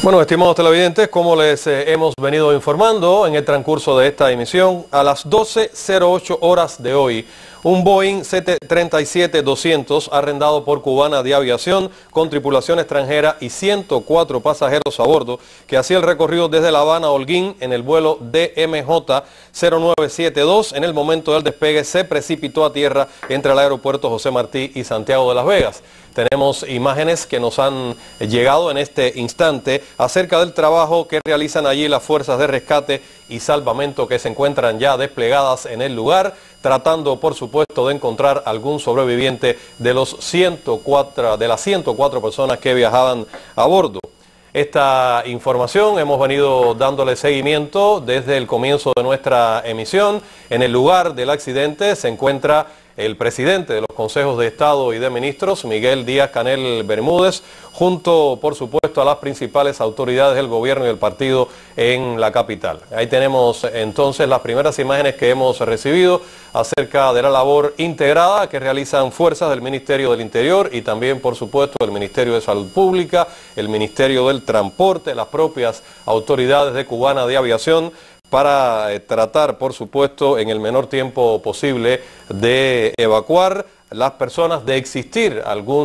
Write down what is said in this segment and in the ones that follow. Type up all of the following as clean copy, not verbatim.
Bueno, estimados televidentes, como les hemos venido informando en el transcurso de esta emisión, a las 12:08 horas de hoy, un Boeing 737-200 arrendado por Cubana de Aviación con tripulación extranjera y 104 pasajeros a bordo, que hacía el recorrido desde La Habana a Holguín en el vuelo DMJ 0972, en el momento del despegue se precipitó a tierra entre el aeropuerto José Martí y Santiago de Las Vegas. Tenemos imágenes que nos han llegado en este instante acerca del trabajo que realizan allí las fuerzas de rescate y salvamento que se encuentran ya desplegadas en el lugar, tratando por supuesto de encontrar algún sobreviviente de las 104 personas que viajaban a bordo. Esta información hemos venido dándole seguimiento desde el comienzo de nuestra emisión. En el lugar del accidente se encuentra el presidente de los consejos de Estado y de Ministros, Miguel Díaz-Canel Bermúdez, junto, por supuesto, a las principales autoridades del gobierno y del partido en la capital. Ahí tenemos entonces las primeras imágenes que hemos recibido acerca de la labor integrada que realizan fuerzas del Ministerio del Interior y también, por supuesto, el Ministerio de Salud Pública, el Ministerio del Transporte, las propias autoridades de Cubana de Aviación, para tratar, por supuesto, en el menor tiempo posible de evacuar las personas, de existir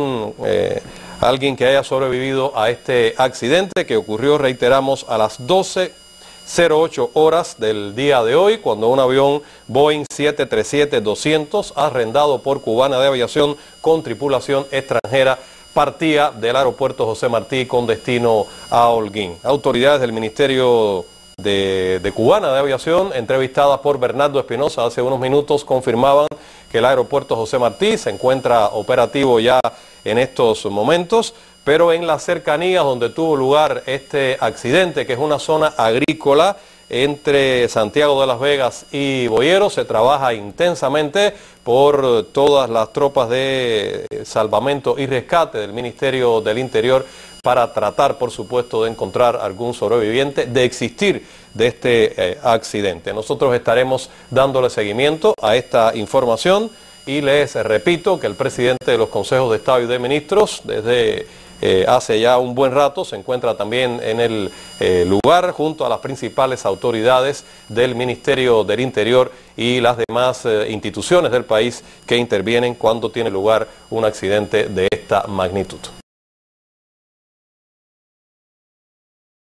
alguien que haya sobrevivido a este accidente que ocurrió, reiteramos, a las 12:08 horas del día de hoy, cuando un avión Boeing 737-200 arrendado por Cubana de Aviación con tripulación extranjera partía del aeropuerto José Martí con destino a Holguín. Autoridades del Ministerio de Cubana de Aviación, entrevistadas por Bernardo Espinosa hace unos minutos, confirmaban que el aeropuerto José Martí se encuentra operativo ya en estos momentos, pero en las cercanías donde tuvo lugar este accidente, que es una zona agrícola entre Santiago de Las Vegas y Boyeros, se trabaja intensamente por todas las tropas de salvamento y rescate del Ministerio del Interior para tratar, por supuesto, de encontrar algún sobreviviente, de existir de este accidente. Nosotros estaremos dándole seguimiento a esta información y les repito que el presidente de los consejos de Estado y de Ministros, desde hace ya un buen rato, se encuentra también en el lugar junto a las principales autoridades del Ministerio del Interior y las demás instituciones del país que intervienen cuando tiene lugar un accidente de esta magnitud.